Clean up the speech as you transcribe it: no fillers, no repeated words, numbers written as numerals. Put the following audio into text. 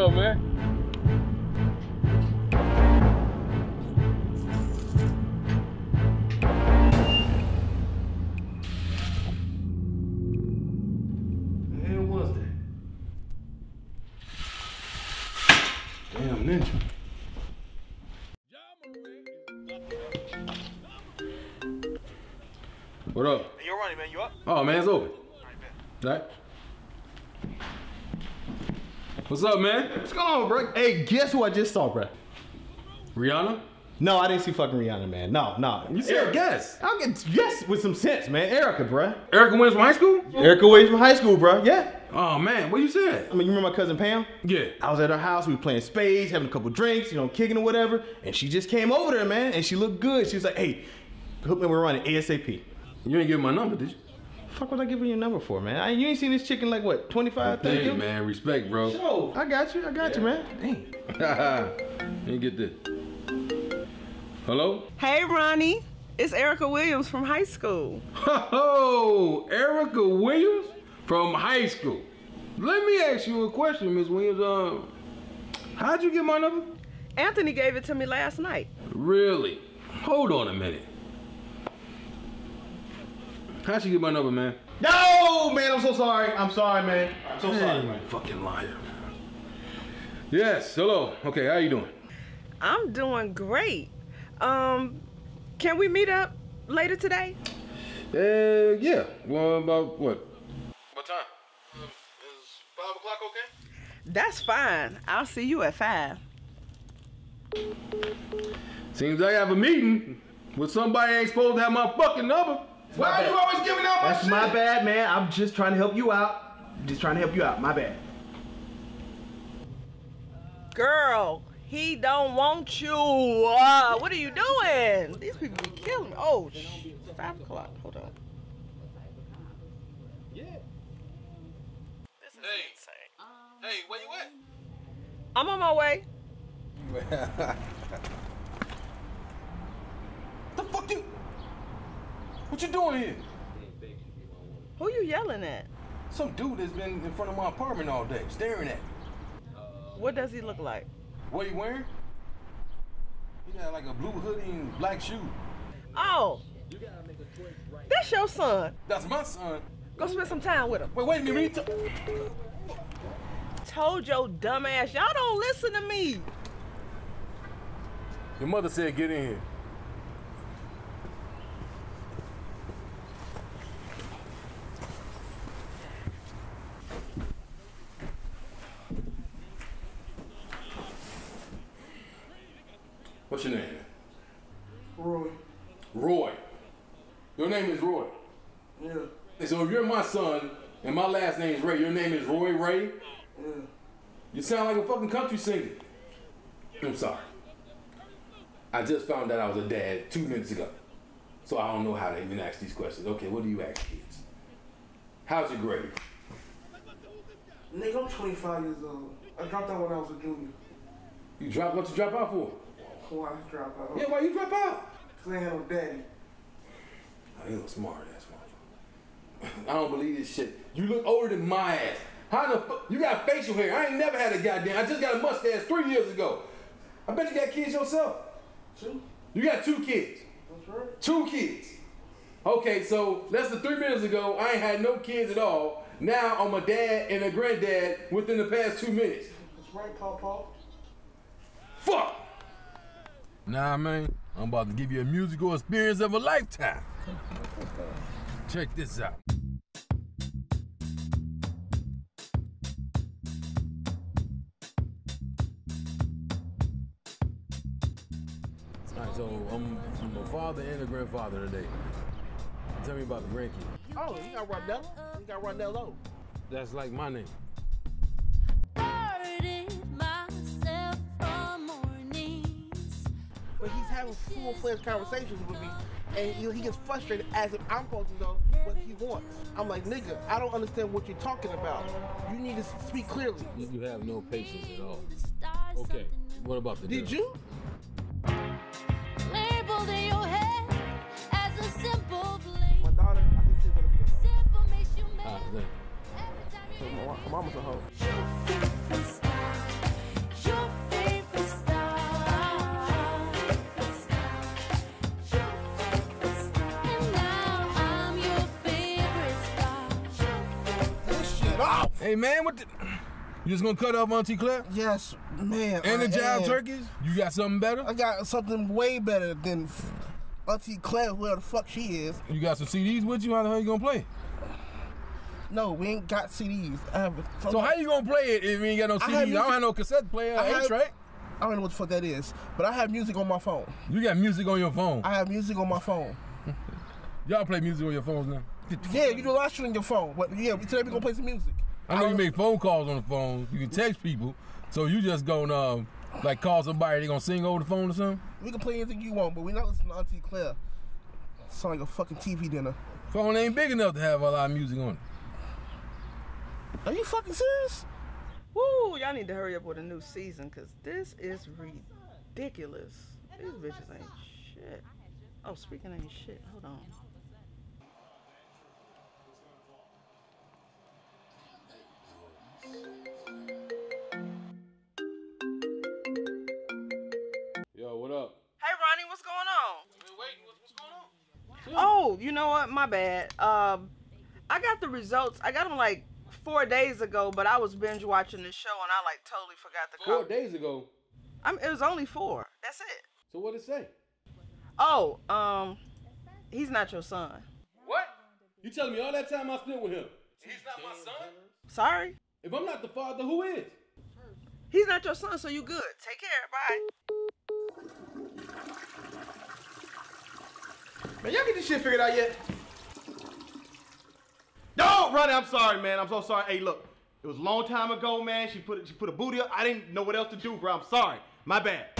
up, man? The hell was that? Damn ninja. What up? Hey, yo, Ronnie, man, you up? Oh, man, it's open. All right. What's up, man? What's going on, bro? Hey, guess who I just saw, bro? Rihanna? No, I didn't see fucking Rihanna, man. No. You said guess. I'll get yes with some sense, man. Erica, bro. Erica Williams from high school? Erica Williams from high school, bro. Yeah. Oh, man, what you said? I mean, you remember my cousin Pam? Yeah. I was at her house. We were playing spades, having a couple drinks, kicking or whatever. And she just came over there, man. And she looked good. She was like, hey, hook me with Ronnie ASAP. You didn't give my number, did you? Fuck was I giving you a number for, man? You ain't seen this chick in like, what, 25, 30 Hey, man, respect, bro. Sure. I got you, man. Dang. Let me get this. Hello? Hey, Ronnie. It's Erica Williams from high school. Oh, Erica Williams from high school. Let me ask you a question, Miss Williams. How'd you get my number? Anthony gave it to me last night. Really? Hold on a minute. How'd you get my number, man? No, man, I'm so sorry. I'm sorry, man. I'm so sorry, man. Fucking liar. Yes, hello. Okay, how you doing? I'm doing great. Can we meet up later today? Yeah. Well, about what? What time? Is 5 o'clock okay? That's fine. I'll see you at 5. Seems like I have a meeting with somebody ain't supposed to have my fucking number. Why are you always giving out my That's shit? my bad, man. I'm just trying to help you out. My bad. Girl, he don't want you. What are you doing? These people be killing me. Oh, 5 o'clock. Hold on. Yeah. This is insane. Hey, where you at? I'm on my way. The fuck you? What you doing here? Who you yelling at? Some dude that's been in front of my apartment all day, staring at me. What does he look like? What he wearing? He got like a blue hoodie and black shoes. Oh, that's your son. That's my son. Go spend some time with him. Wait a minute. Told your dumb ass, y'all don't listen to me. Your mother said get in here. What's your name? Roy. Roy. Your name is Roy. Yeah. So if you're my son and my last name is Ray, your name is Roy Ray? Yeah. You sound like a fucking country singer. I'm sorry. I just found out I was a dad 2 minutes ago. So I don't know how to even ask these questions. Okay, what do you ask kids? How's your grade? Nigga, I'm 25 years old. I dropped out when I was a junior. You dropped what you drop out for? Why I drop out? Yeah, why you drop out? Cause I ain't had no daddy. Oh, you a smart ass motherfucker. I don't believe this shit. You look older than my ass. How the fuck? You got facial hair. I ain't never had a goddamn. I just got a mustache 3 years ago. I bet you got kids yourself. 2? You got 2 kids. That's right. 2 kids. Okay, so less than 3 minutes ago, I ain't had no kids at all. Now I'm a dad and a granddad within the past 2 minutes. That's right, Pawpaw. Fuck! Nah, man, I'm about to give you a musical experience of a lifetime. Check this out. All right, so I'm a father and a grandfather today. Tell me about the grandkids. Oh, you got Rondell? You got Rondell O. That's like my name. But he's having full-fledged conversations with me, and he gets frustrated as if I'm supposed to know what he wants. I'm like, nigga, I don't understand what you're talking about. You need to speak clearly. You have no patience at all. Okay, what about the girl? Did you? Labeled in your head as a simple My daughter, I think she's gonna be a hoe. Ah, then. My mama's a hoe. Hey, man, what the... You just gonna cut off Auntie Claire? Yes, man. And the I jive am. turkeys? You got something better? I got something way better than Auntie Claire, whoever the fuck she is. You got some CDs with you? How the hell you gonna play? No, we ain't got CDs. So how you gonna play it if you ain't got no CDs? I don't have no cassette player. Right? I don't know what the fuck that is, but I have music on my phone. You got music on your phone? I have music on my phone. Y'all play music on your phones now? Yeah, you do a lot of shit on your phone. But yeah, today we gonna play some music. I know you make phone calls on the phone. You can text people. So you just gonna like call somebody, they gonna sing over the phone or something? We can play anything you want, but we're not listening to Auntie Claire. Sound like a fucking TV dinner. Phone ain't big enough to have a lot of music on it. Are you fucking serious? Woo, y'all need to hurry up with a new season, cause this is ridiculous. These bitches ain't shit. Oh, speaking ain't shit, hold on. Yo, what up? Hey, Ronnie, what's going on? What's going on? Oh, you know what? My bad. I got the results. I got them like 4 days ago, but I was binge watching the show and I like totally forgot the call. 4 days ago? It was only 4. That's it. So what'd it say? Oh, he's not your son. What? You telling me all that time I spent with him? He's not my son? Sorry? If I'm not the father, who is? He's not your son, so you good. Take care. Bye. Man, y'all get this shit figured out yet? No, Ronnie, I'm sorry, man. I'm so sorry. Hey, look, it was a long time ago, man. She put a booty up. I didn't know what else to do, bro. I'm sorry. My bad.